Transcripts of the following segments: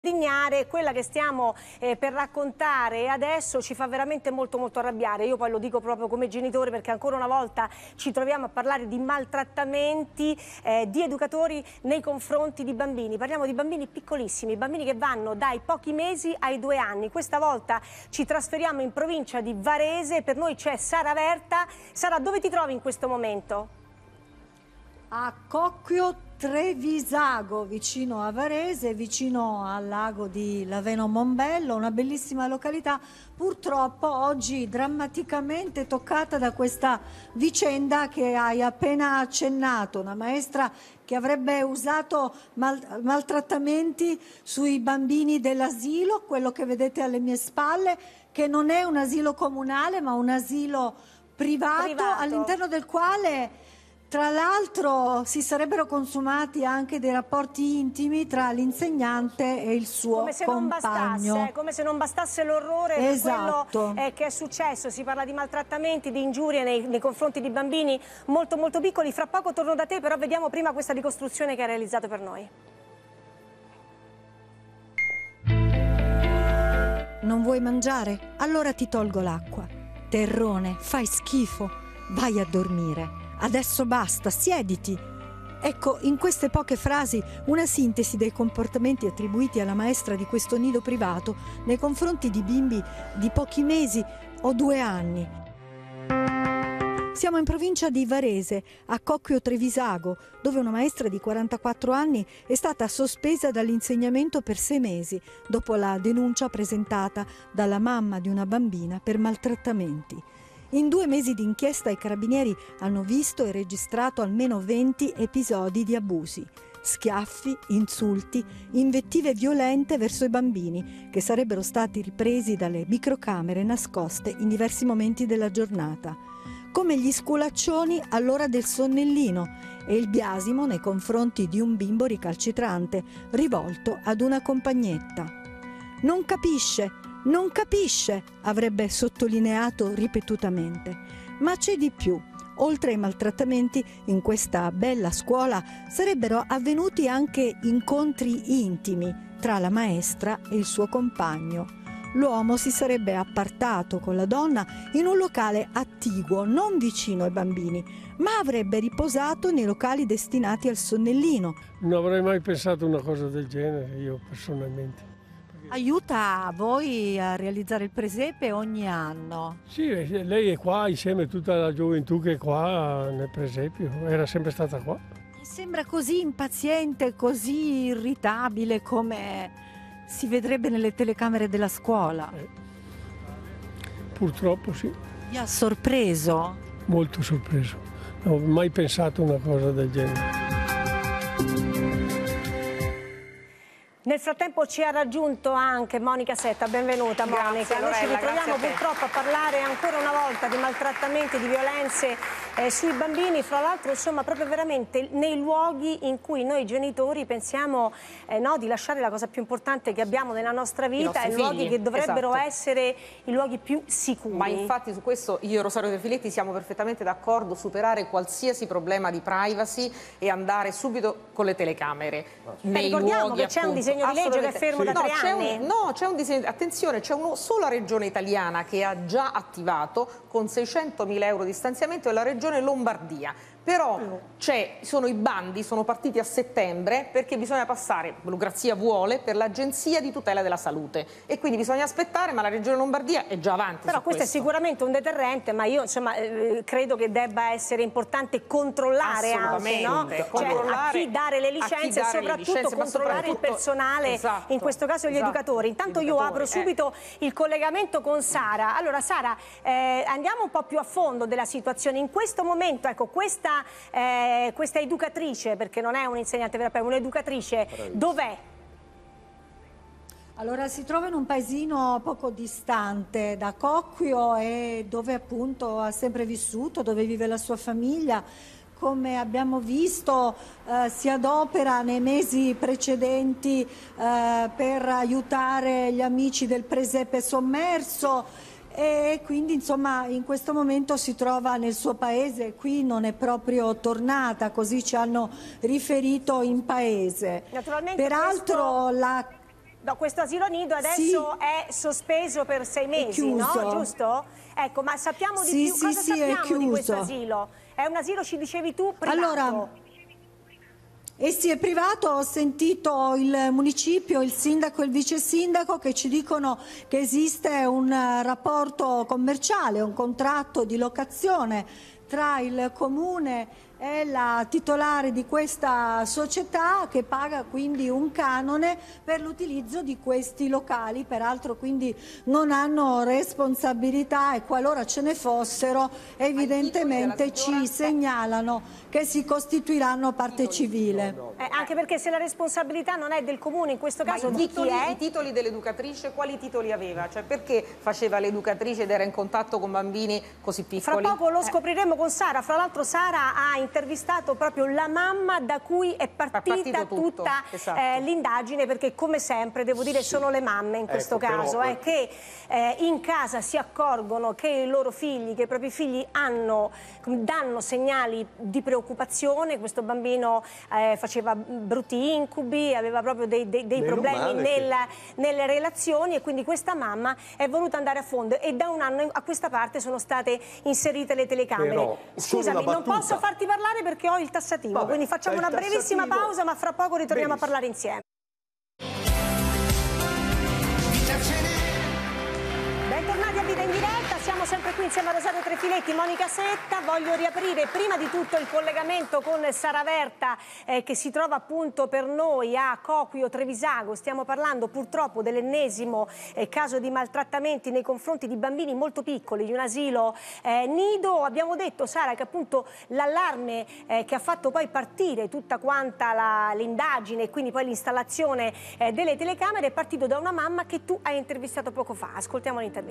Dignare, quella che stiamo per raccontare adesso ci fa veramente molto arrabbiare. Io poi lo dico proprio come genitore, perché ancora una volta ci troviamo a parlare di maltrattamenti di educatori nei confronti di bambini. Parliamo di bambini piccolissimi, bambini che vanno dai pochi mesi ai 2 anni. Questa volta ci trasferiamo in provincia di Varese, per noi c'è Sara Verta. Sara, dove ti trovi in questo momento? A Cocchio Trevisago, vicino a Varese, vicino al lago di Laveno Mombello, una bellissima località, purtroppo oggi drammaticamente toccata da questa vicenda che hai appena accennato, una maestra che avrebbe usato maltrattamenti sui bambini dell'asilo, quello che vedete alle mie spalle, che non è un asilo comunale ma un asilo privato. All'interno del quale tra l'altro si sarebbero consumati anche dei rapporti intimi tra l'insegnante e il suo compagno. Come se non bastasse l'orrore di quello che è successo. Si parla di maltrattamenti, di ingiurie nei confronti di bambini molto piccoli. Fra poco torno da te, però vediamo prima questa ricostruzione che hai realizzato per noi. Non vuoi mangiare? Allora ti tolgo l'acqua. Terrone, fai schifo, vai a dormire. Adesso basta, siediti. Ecco, in queste poche frasi una sintesi dei comportamenti attribuiti alla maestra di questo nido privato nei confronti di bimbi di pochi mesi o 2 anni. Siamo in provincia di Varese, a Cocchio Trevisago, dove una maestra di 44 anni è stata sospesa dall'insegnamento per 6 mesi, dopo la denuncia presentata dalla mamma di una bambina per maltrattamenti. In 2 mesi di inchiesta i carabinieri hanno visto e registrato almeno 20 episodi di abusi, schiaffi, insulti, invettive violente verso i bambini che sarebbero stati ripresi dalle microcamere nascoste in diversi momenti della giornata, come gli sculaccioni all'ora del sonnellino e il biasimo nei confronti di un bimbo ricalcitrante rivolto ad una compagnetta. Non capisce, avrebbe sottolineato ripetutamente. Ma c'è di più. Oltre ai maltrattamenti, in questa bella scuola sarebbero avvenuti anche incontri intimi tra la maestra e il suo compagno. L'uomo si sarebbe appartato con la donna in un locale attiguo, non vicino ai bambini, ma avrebbe riposato nei locali destinati al sonnellino. Non avrei mai pensato una cosa del genere, io personalmente. Aiuta voi a realizzare il presepe ogni anno? Sì, lei è qua insieme a tutta la gioventù che è qua nel presepio, era sempre stata qua. Mi sembra così impaziente, così irritabile come si vedrebbe nelle telecamere della scuola. Purtroppo sì. Vi ha sorpreso? Molto sorpreso, non ho mai pensato una cosa del genere. Nel frattempo ci ha raggiunto anche Monica Setta, benvenuta Monica. Noi ci ritroviamo purtroppo a parlare ancora una volta di maltrattamenti, di violenze sui bambini, fra l'altro insomma proprio veramente nei luoghi in cui noi genitori pensiamo di lasciare la cosa più importante che abbiamo nella nostra vita, i luoghi che dovrebbero essere i luoghi più sicuri. Ma infatti su questo io e Rosario De Filetti siamo perfettamente d'accordo, superare qualsiasi problema di privacy e andare subito con le telecamere nei luoghi, che c'è un disegno di legge che è fermo da 3 anni. C'è un disegno, attenzione, c'è una sola regione italiana che ha già attivato con 600.000 euro di stanziamento, è la regione Lombardia. Però sono i bandi, sono partiti a settembre perché bisogna passare, burocrazia vuole, per l'Agenzia di tutela della salute e quindi bisogna aspettare, ma la regione Lombardia è già avanti. Però questo è sicuramente un deterrente, ma io insomma credo che debba essere importante controllare anche, no? A chi dare le licenze e soprattutto controllare il personale, in questo caso gli educatori. Intanto io apro subito il collegamento con Sara. Allora Sara, andiamo un po' più a fondo della situazione. In questo momento, ecco, questa educatrice, perché non è un'insegnante vera e propria, un'educatrice, dov'è? Allora si trova in un paesino poco distante da Cocchio e dove appunto ha sempre vissuto, dove vive la sua famiglia. Come abbiamo visto si adopera nei mesi precedenti per aiutare gli amici del presepe sommerso e quindi insomma in questo momento si trova nel suo paese, qui non è proprio tornata, così ci hanno riferito in paese. Naturalmente peraltro No, questo asilo nido adesso è sospeso per 6 mesi, no? Giusto? Ecco, ma sappiamo di più. Cosa sappiamo di questo asilo? È un asilo, ci dicevi tu, privato? Allora, sì, è privato. Ho sentito il municipio, il sindaco e il vice sindaco che ci dicono che esiste un rapporto commerciale, un contratto di locazione tra il comune è la titolare di questa società, che paga quindi un canone per l'utilizzo di questi locali, peraltro quindi non hanno responsabilità, e qualora ce ne fossero evidentemente ci segnalano che si costituiranno parte civile. Anche perché se la responsabilità non è del comune, in questo caso di chi è? I titoli dell'educatrice, quali titoli aveva? Cioè, perché faceva l'educatrice ed era in contatto con bambini così piccoli? Fra poco lo scopriremo con Sara. Fra l'altro Sara ha intervistato proprio la mamma da cui è partita tutta l'indagine, perché come sempre devo dire sono le mamme in questo caso che in casa si accorgono che i loro figli, che i propri figli danno segnali di preoccupazione. Questo bambino faceva brutti incubi, aveva proprio dei problemi nelle relazioni, e quindi questa mamma è voluta andare a fondo, e da un anno a questa parte sono state inserite le telecamere. Però, scusami, non posso farti parlare perché ho il tassativo. Vabbè, quindi facciamo una brevissima pausa, ma fra poco ritorniamo a parlare insieme. Bentornati a Vita in Diretta, siamo sempre qui insieme a Rosario Trefiletti, Monica Setta. Voglio riaprire prima di tutto il collegamento con Sara Verta, che si trova appunto per noi a Coquio Trevisago. Stiamo parlando purtroppo dell'ennesimo caso di maltrattamenti nei confronti di bambini molto piccoli di un asilo nido. Abbiamo detto, Sara, che appunto l'allarme che ha fatto poi partire tutta quanta l'indagine e quindi poi l'installazione delle telecamere è partito da una mamma che tu hai intervistato poco fa. Ascoltiamo l'intervista.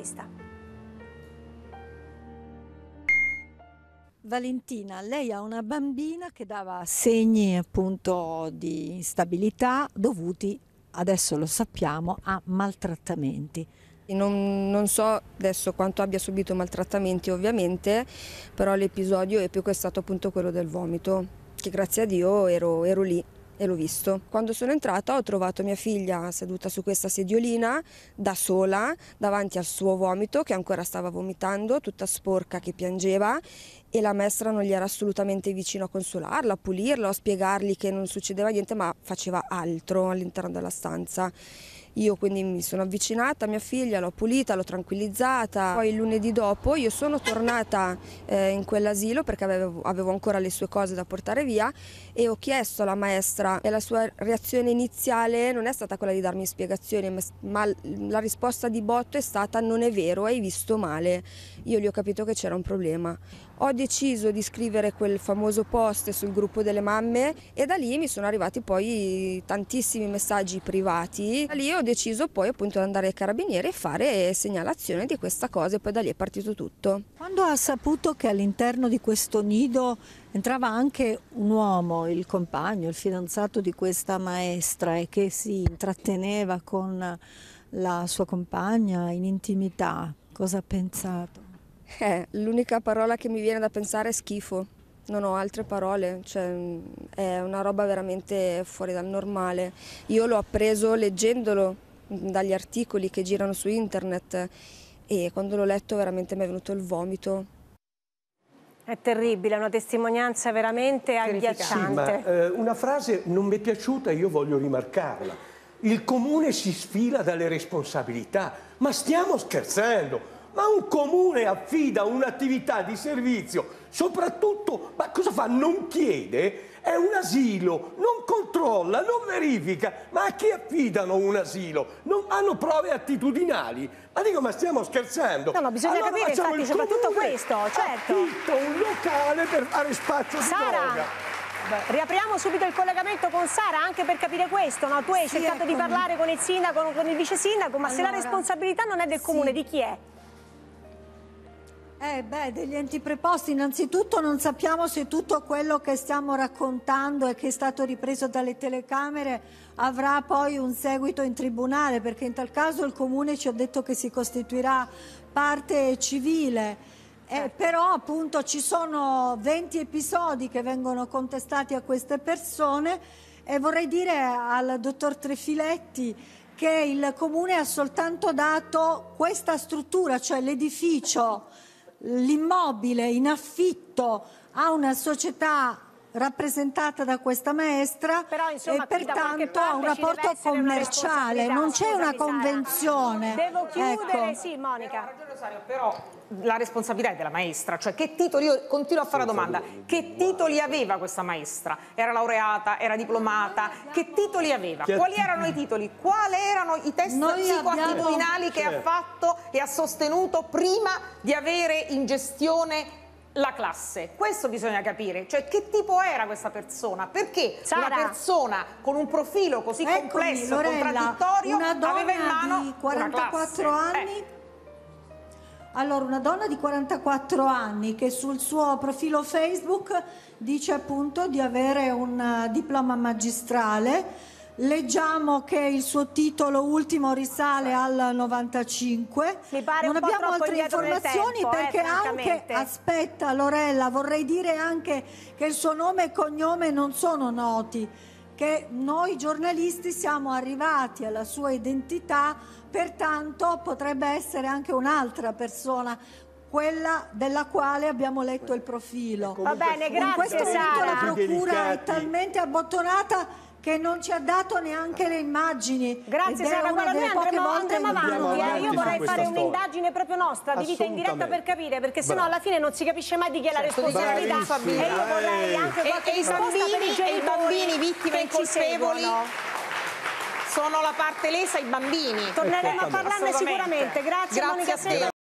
Valentina, lei ha una bambina che dava segni appunto di instabilità dovuti, adesso lo sappiamo, a maltrattamenti. Non so adesso quanto abbia subito maltrattamenti ovviamente, però l'episodio epico è stato appunto quello del vomito, che grazie a Dio ero lì e l'ho visto. Quando sono entrata ho trovato mia figlia seduta su questa sediolina da sola davanti al suo vomito, che ancora stava vomitando, tutta sporca, che piangeva, e la maestra non gli era assolutamente vicino a consolarla, a pulirla, a spiegargli che non succedeva niente, ma faceva altro all'interno della stanza. Io quindi mi sono avvicinata a mia figlia, l'ho pulita, l'ho tranquillizzata. Poi il lunedì dopo io sono tornata in quell'asilo perché avevo ancora le sue cose da portare via, e ho chiesto alla maestra, e la sua reazione iniziale non è stata quella di darmi spiegazioni, ma la risposta di botto è stata: non è vero, hai visto male. Io gli ho capito che c'era un problema. Ho deciso di scrivere quel famoso post sul gruppo delle mamme, e da lì mi sono arrivati poi tantissimi messaggi privati. Da lì ho deciso poi appunto di andare ai carabinieri e fare segnalazione di questa cosa, e poi da lì è partito tutto. Quando ha saputo che all'interno di questo nido entrava anche un uomo, il compagno, il fidanzato di questa maestra, e che si intratteneva con la sua compagna in intimità, cosa ha pensato? L'unica parola che mi viene da pensare è schifo, non ho altre parole, cioè, è una roba veramente fuori dal normale. Io l'ho appreso leggendolo dagli articoli che girano su internet, e quando l'ho letto veramente mi è venuto il vomito. È terribile, è una testimonianza veramente agghiacciante. Sì, ma una frase non mi è piaciuta e io voglio rimarcarla. Il comune si sfila dalle responsabilità, ma stiamo scherzando? Ma un comune affida un'attività di servizio, soprattutto, ma cosa fa? Non chiede? È un asilo, non controlla, non verifica. Ma a chi affidano un asilo? Non hanno prove attitudinali? Ma dico, ma stiamo scherzando? No, bisogna capire infatti soprattutto questo, certo. Affitto un locale per fare spazio di droga. Riapriamo subito il collegamento con Sara anche per capire questo, no? Tu hai cercato di parlare con il sindaco, con il vice sindaco, ma se la responsabilità non è del comune, di chi è? Degli enti preposti. Innanzitutto non sappiamo se tutto quello che stiamo raccontando e che è stato ripreso dalle telecamere avrà poi un seguito in tribunale, perché in tal caso il comune ci ha detto che si costituirà parte civile. Però appunto ci sono 20 episodi che vengono contestati a queste persone, e vorrei dire al dottor Trefiletti che il Comune ha soltanto dato questa struttura, cioè l'edificio, l'immobile in affitto a una società rappresentata da questa maestra, però, insomma, e pertanto ha un rapporto commerciale, non c'è una convenzione. Devo chiudere, ecco. Sì, Monica. Ha ragione Rosario, però la responsabilità è della maestra, cioè che titoli, io continuo a fare la domanda, che titoli aveva questa maestra? Era laureata, era diplomata, che titoli aveva? Quali erano i titoli? Quali erano i test psicoattitudinali che ha fatto e ha sostenuto prima di avere in gestione la classe? Questo bisogna capire, cioè che tipo era questa persona, perché una persona con un profilo così complesso, Lorella, contraddittorio, una donna aveva in mano di 44 una classe. anni. Allora, una donna di 44 anni che sul suo profilo Facebook dice appunto di avere un diploma magistrale. Leggiamo che il suo titolo ultimo risale al 95. Mi pare non un po' abbiamo troppo altre indietro nel informazioni tempo, perché anche, francamente. aspetta Lorella, vorrei dire anche che il suo nome e cognome non sono noti, che noi giornalisti siamo arrivati alla sua identità, pertanto potrebbe essere anche un'altra persona, quella della quale abbiamo letto il profilo. Va bene, In grazie questo momento Sara. la procura è talmente abbottonata che non ci ha dato neanche le immagini. Grazie ed è Sara, una guarda, delle noi poche volte andremo in cui avanti. andiamo Io vorrei su fare questa un'indagine proprio nostra, di vita in diretta, per capire, perché sennò alla fine non si capisce mai di chi è la responsabilità. Bravissima. E io vorrei anche qualche risposta per i genitori, i bambini vittime che ci incolpevoli seguono. sono la parte lesa, i bambini. Torneremo a parlarne Assolutamente. sicuramente. Grazie Monica a te. Sella.